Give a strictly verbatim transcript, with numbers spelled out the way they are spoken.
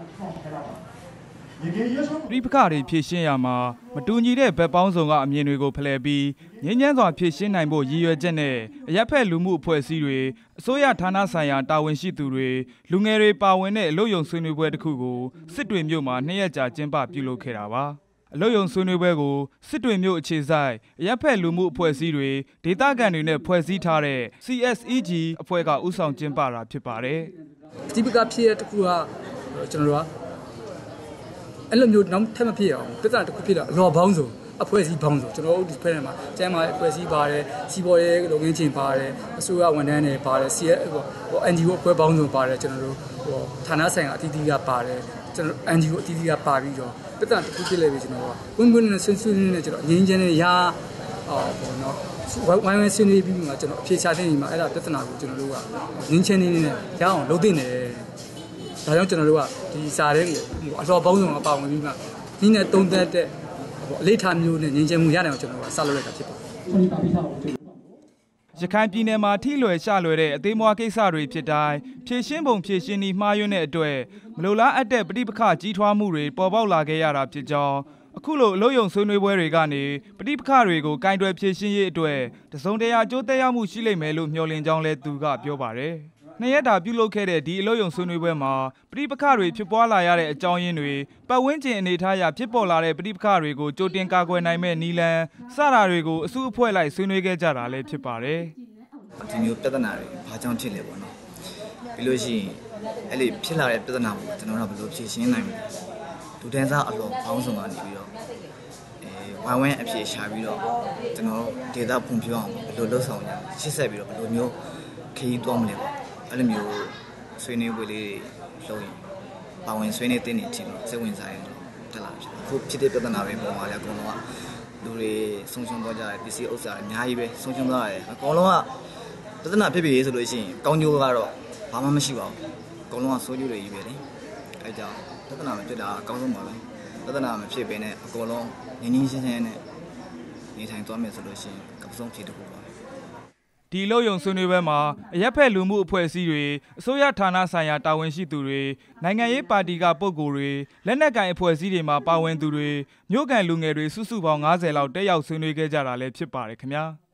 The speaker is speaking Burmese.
ပဋိပက္ခတွေဖြေရှင်းရမှာမတူညီတဲ့ဘက်ပေါင်းစုံကအမြင်တွေကိုဖလှယ်ပြီးငြိမ်းချမ်းစွာဖြေရှင်းနိုင်ဖို့ရည်ရွယ်ချက်နဲ့အရပ်ဖက်လူမှုအဖွဲ့အစည်းတွေအစိုးရဌာနဆိုင်ရာတာဝန်ရှိသူတွေလူငယ်တွေပါဝင်တဲ့အလုပ်ရုံဆွေးနွေးပွဲတစ်ခုကိုစစ်တွေမြို့မှာနှစ်ရက်ကြာကျင်းပပြုလုပ်ခဲ့တာပါအလုပ်ရုံဆွေးနွေးပွဲကိုစစ်တွေမြို့အခြေစိုက်အရပ်ဖက်လူမှုအဖွဲ့အစည်းတွေဒေသခံတွေနဲ့ဖွဲ့စည်းထားတဲ့ C S E G အဖွဲ့ကဦးဆောင်ကျင်းပတာဖြစ်ပါတယ်ဒီပကဖြစ်တဲ့တစ်ခုကကျွန်တော်တို့ကအဲ့လိုမျိုးနောက်ထပ်မဖြစ်အောင်ပြဿနာတစ်ခုဖြစ်တော့အလော်ဘောင်းဆိုအဖွဲ့အစည်းဘောင်းဆိုကျွန်တော်တို့ဒီဖက်ထဲမှာကျမ်းမာအဖွဲ့အစည်းပါတယ်စီပေါ်ရဲ့လုပ်ငန်းချင်းပါတယ်အစိုးရဝန်ထမ်းတွေပါတယ်စီဟို N G O အဖွဲ့ဘောင်းဆိုပါတယ်ကျွန်တော်တို့ဟိုဌာနဆိုင်ရာအသီးသီးကပါတယ်ကျွန်တော် N G O အသီးသီးကပါပြီးတော့ပြဿနာတစ်ခုဖြစ်လဲပြီကျွန်တော်တို့ကဝင်းဝင်းနဲ့ဆွေးဆွေးနဲ့ကျွန်တော်ငြင်းချင်းနဲ့ရာအော်ဘောနော်ဝိုင်းဝန်းဆွေးနွေးပြီးမှကျွန်တော်အဖြေရှာတဲ့နေမှာအဲ့ဒါပြဿနာကိုကျွန်တော်တို့ကငြင်းချင်းနေနဲ့ရအောင်လုပ်သင့်တယ်ဒါကြောင့်ကျွန်တော်တို့ကဒီစာတဲ့အလော်ပေါင်းစုံအပါဝင်ပြီးမှဒီနဲ့တုံးသက်တဲ့အလေးထားမျိုးနဲ့ငြင်းချင်မှုရနိုင်အောင်ကျွန်တော်ကစလုပ်လိုက်တာဖြစ်ပါတယ်ရခိုင်ပြည်နယ်မှာထိလွယ်ရှလွယ်တဲ့အသေးမွားကိစ္စတွေဖြစ်တိုင်းဖြည့်ရှင်းပုံဖြည့်ရှင်းပြီးမှားယွင်းတဲ့အတွက်မလိုလားအပ်တဲ့ပဋိပက္ခကြီးထွားမှုတွေပေါ်ပေါက်လာခဲ့ရတာဖြစ်ကြောင်းအခုလိုအလို့ယုံဆွေးနွေးပွဲတွေကနေပဋိပက္ခတွေကိုကင်တွယ်ဖြည့်ရှင်းရေးအတွက်တစုံတရာအကျိုးသက်ရောက်မှုရှိလိမ့်မယ်လို့မျှော်လင့်ကြောင်းလည်းသူကပြောပါတယ်နှစ်ရက်တာပြုလုပ်ခဲ့တဲ့ဒီအလို့ယုံဆွေးနွေးပွဲမှာပဋိပက္ခတွေဖြစ်ပွားလာရတဲ့အကြောင်းရင်းတွေပတ်ဝန်းကျင်အနေထားအရဖြစ်ပေါ်လာတဲ့ပဋိပက္ခတွေကိုကြိုတင်ကာကွယ်နိုင်မဲ့နည်းလမ်းစတာတွေကိုအစုအဖွဲ့လိုက်ဆွေးနွေးခဲ့ကြတာလည်းဖြစ်ပါတယ်ဒီမျိုးပြဿနာတွေဘာကြောင့်ဖြစ်လဲပေါ့နော်ပြီးလို့ရှိရင်အဲ့ဒီဖြစ်လာတဲ့ပြဿနာကိုကျွန်တော်တို့ဘယ်လိုဖြေရှင်းနိုင်မလဲလူတန်းစားအလောပေါင်းစုံကနေပြီးတော့အဲဝိုင်းဝန်းအဖြေရှာပြီးတော့ကျွန်တော်တို့ဒေတာဖွံ့ဖြိုးအောင်ဘယ်လိုလုပ်ဆောင်ရလဲရှင်းဆက်ပြီးတော့ဘယ်လိုမျိုးခရီးသွားမလဲပေါ့အဲ့လိုမျိုးဆွေးနွေးပွဲလေးလုပ်ရင်ပါဝင်ဆွေးနွေးတဲ့နေချင်းစိတ်ဝင်စားရင်တက်လာဖြစ်ခုဖြစ်တဲ့ပြဿနာတွေပေါ်မှာလည်းအကုန်လုံးကလူတွေဆုံးရှုံးသွားကြတယ်ပစ္စည်းဥစ္စာတွေအများကြီးပဲဆုံးရှုံးသွားတယ်အကုန်လုံးကပြဿနာဖြစ်ပြီဆိုလို့ရှိရင်ကောင်းကျိုးကတော့ဘာမှမရှိပါဘူးအကုန်လုံးကဆိုးကျိုးတွေကြီးပဲလေအဲကြောင့်ပြဿနာမဖြစ်တာအကောင်းဆုံးပါပဲပြဿနာမဖြစ်ဘဲနဲ့အကုန်လုံးငြင်းငြင်းရှင်းရှင်းနဲ့နေထိုင်သွားမယ်ဆိုလို့ရှိရင်ကပ္ပဆုံးဖြစ်တခုပါဒီလို့ယုံဆွေးနွေးပွဲမှာအရက်ဖက်လူမှုအဖွဲ့အစည်းတွေအစိုးရဌာနဆိုင်ရာတာဝန်ရှိသူတွေနိုင်ငံရေးပါတီကပုဂ္ဂိုလ်တွေလက်နက်ကိုင်အဖွဲ့အစည်းတွေမှာပါဝင်သူတွေမြို့ကန်လူငယ်တွေစုစုပေါင်း၅၀လောက်တက်ရောက်ဆွေးနွေးခဲ့ကြတာလည်းဖြစ်ပါတယ်ခင်ဗျာ